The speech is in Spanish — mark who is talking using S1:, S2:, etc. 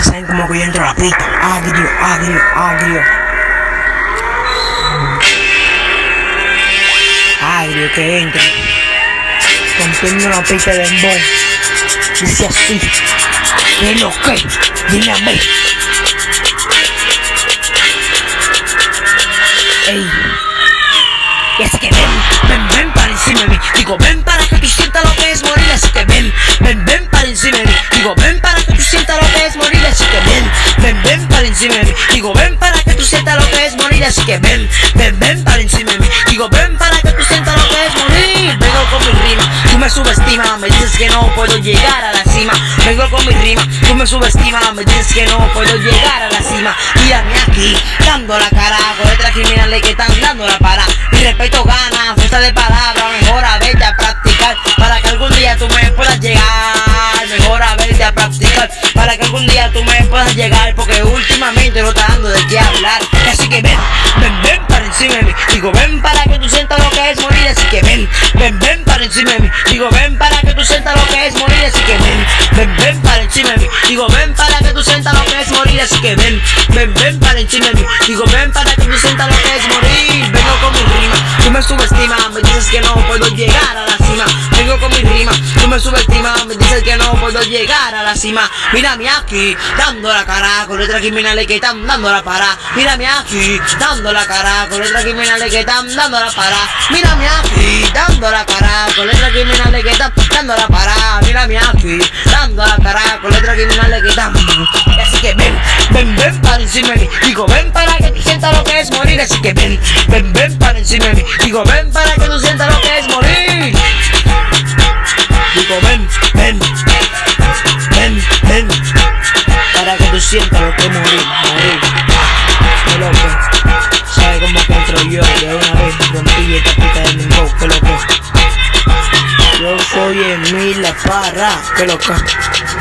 S1: Ustedes saben como que yo entro a la pista, agrio, que entra, rompiendo una pista de dembow. Dice así, ¿qué lo que? Dime a ver. Ey, y así que ven para encima de mí. Digo, ven para que tú sientas lo que es morir. Así que ven para encima de mí. Digo, ven para que tú sientas lo que es morir. Así que ven para encima de mí. Digo, ven para que tú sientas lo que es morir. Así que ven para encima de mí. Digo, ven para que tú sientas lo que es morir. Vengo con mi rima, tú me subestimas, me dices que no puedo llegar a la cima. Vengo con mi rima, tú me subestimas, me dices que no puedo llegar a la cima. Mírame aquí, dando la cara con letras criminales que están dando la para. Mi respeto gana, fuerza de palabra, mejor a verte a practicar para que algún día tú me puedas llegar. Mejor a verte a practicar para que algún día tú me puedas llegar, porque últimamente no está dando de qué hablar. Así que ven para encima de mí. Digo, ven para que tú sientas lo que es morir. Así que ven para encima de mí. Digo, ven para que tú sientas lo que es morir. Así que ven para encima de mí. Digo, ven para que tú sientas lo que es morir. Así que ven para encima de mí. Digo, ven para que tú sientas lo que es morir. Vengo con mi rima, tú me subestimas, me dices que no puedo llegar a la cima. Vengo con mi rima, tú me subestimas, me dices que no puedo llegar a la cima. Mírame aquí, dando la cara con letras criminales que están dando la para. Mírame aquí, dando la cara con letras criminales que están dando la para. Mírame aquí, dando la cara con letras criminales que están dando la para. Mírame aquí, dando la cara con letras criminales que están. Así que ven para encima de mí. Digo, ven para que tú sientas lo que es morir. Así que ven para encima de mí. Digo, ven para que tú sientas lo que es morir. Digo, ven para que tú sientas lo que es morir. Qué loco, ¿sabes cómo que entro yo? De una vez rompí esta pista de dembow, qué loco. Yo soy Emil La Parra, qué loco.